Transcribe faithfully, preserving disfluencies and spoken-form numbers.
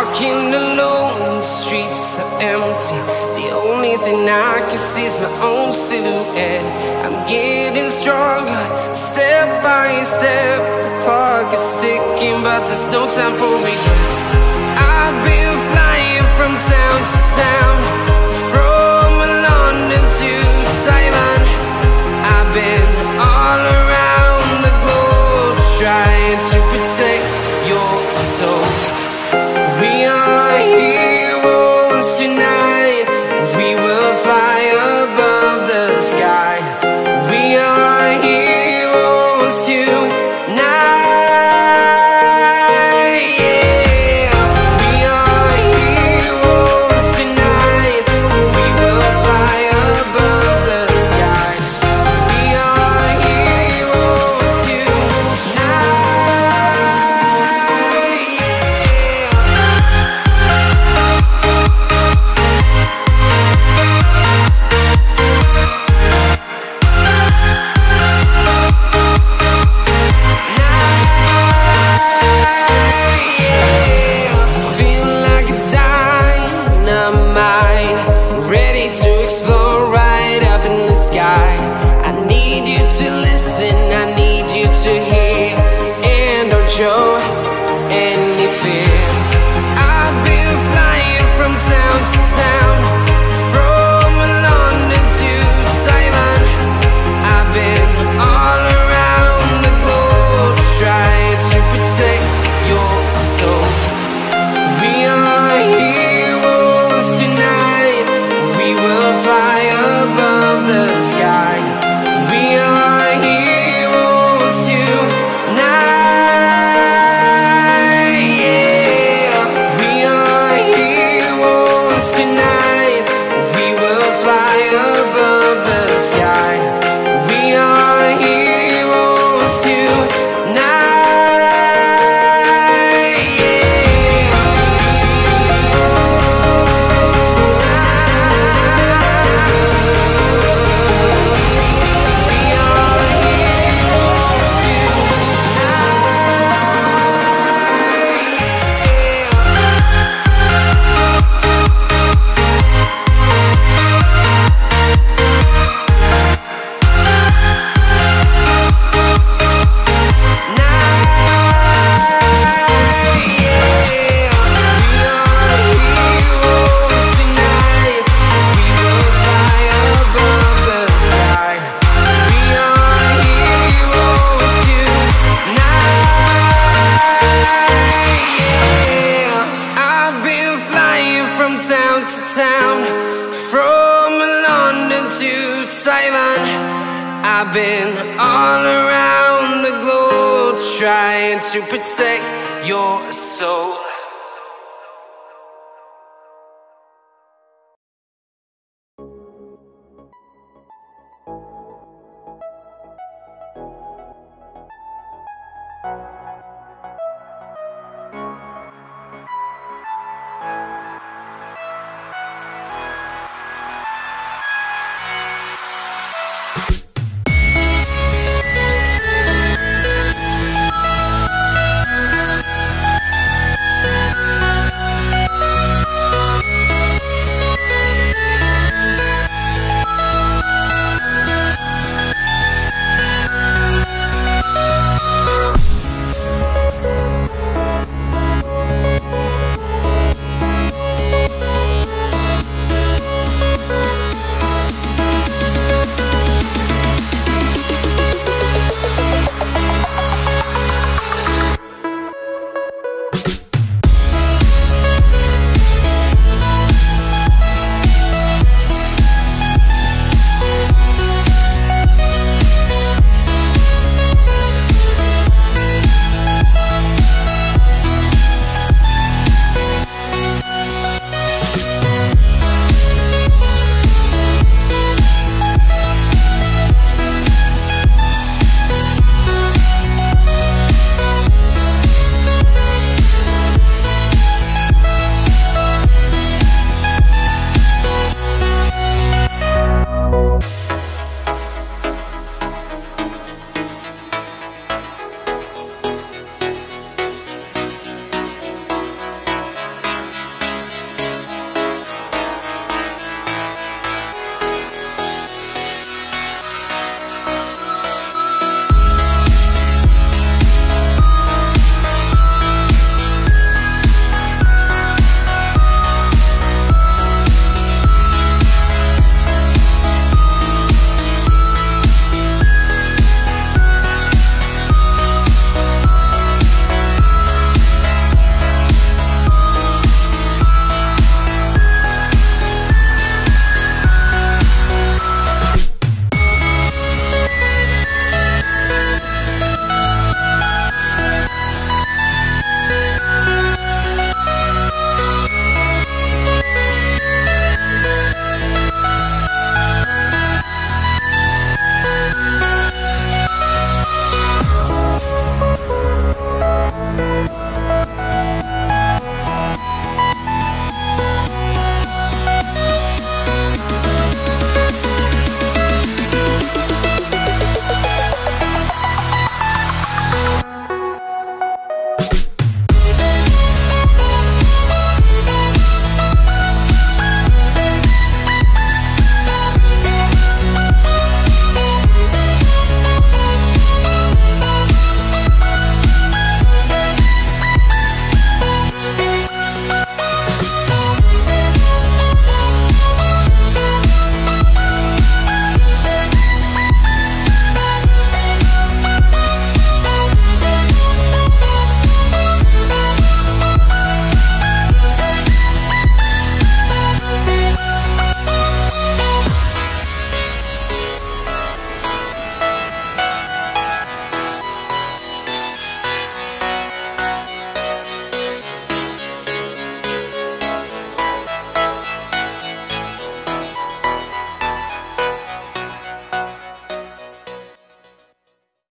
walking alone, the streets are empty. The only thing I can see is my own silhouette. I'm getting stronger, step by step. The clock is ticking, but there's no time for regrets. I've been flying from town to town, from London to Taiwan. I've been all around the globe, trying to protect your soul. We are heroes tonight. We will fly above the sky. We are heroes tonight. I need you to listen, I need you to hear, and don't show any fear. I've been flying from town to town, from London to Taiwan. I've been all around the globe, trying to protect your soul. We are heroes tonight. We will fly above the sky. We are heroes tonight, yeah. We are heroes tonight. We will fly above the sky. We are heroes tonight. From town to town, from London to Taiwan. I've been all around the globe, trying to protect your soul.